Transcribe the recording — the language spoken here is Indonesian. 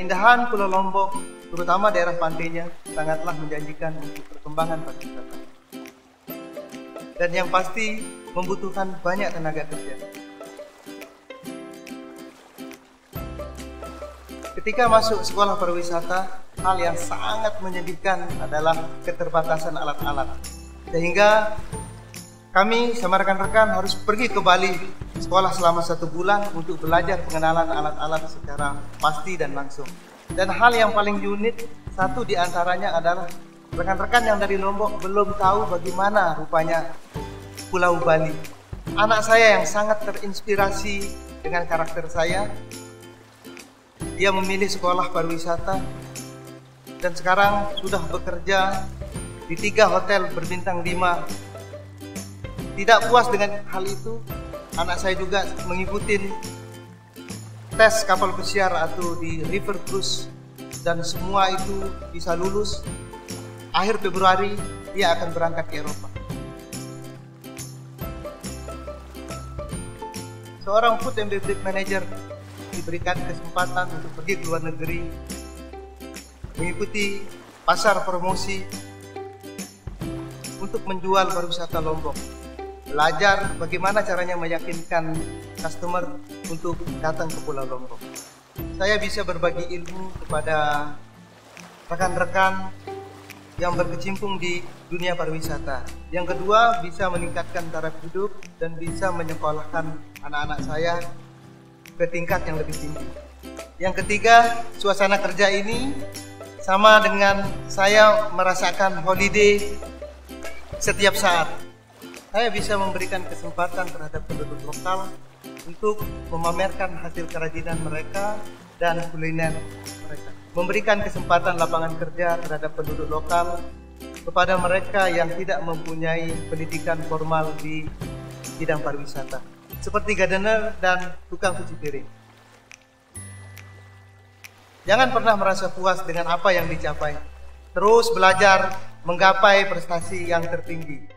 keindahan Pulau Lombok, terutama daerah pantainya, sangatlah menjanjikan untuk perkembangan pariwisata. Dan yang pasti membutuhkan banyak tenaga kerja. Ketika masuk sekolah pariwisata, hal yang sangat menyedihkan adalah keterbatasan alat-alat. Sehingga kami sama rekan-rekan harus pergi ke Bali sekolah selama 1 bulan untuk belajar pengenalan alat-alat secara pasti dan langsung. Dan hal yang paling unik, satu di antaranya adalah rekan-rekan yang dari Lombok belum tahu bagaimana rupanya Pulau Bali. Anak saya yang sangat terinspirasi dengan karakter saya, dia memilih sekolah pariwisata dan sekarang sudah bekerja di 3 hotel berbintang 5. Tidak puas dengan hal itu, anak saya juga mengikuti tes kapal pesiar atau di River Cruise dan semua itu bisa lulus. Akhir Februari dia akan berangkat ke Eropa. Seorang food and beverage manager diberikan kesempatan untuk pergi ke luar negeri, mengikuti pasar promosi untuk menjual pariwisata Lombok. Belajar bagaimana caranya meyakinkan customer untuk datang ke Pulau Lombok. Saya bisa berbagi ilmu kepada rekan-rekan yang berkecimpung di dunia pariwisata. Yang kedua, bisa meningkatkan taraf hidup dan bisa menyekolahkan anak-anak saya ke tingkat yang lebih tinggi. Yang ketiga, suasana kerja ini sama dengan saya merasakan holiday setiap saat. Saya bisa memberikan kesempatan terhadap penduduk lokal untuk memamerkan hasil kerajinan mereka dan kuliner mereka. Memberikan kesempatan lapangan kerja terhadap penduduk lokal kepada mereka yang tidak mempunyai pendidikan formal di bidang pariwisata, seperti gardener dan tukang cuci piring. Jangan pernah merasa puas dengan apa yang dicapai. Terus belajar menggapai prestasi yang tertinggi.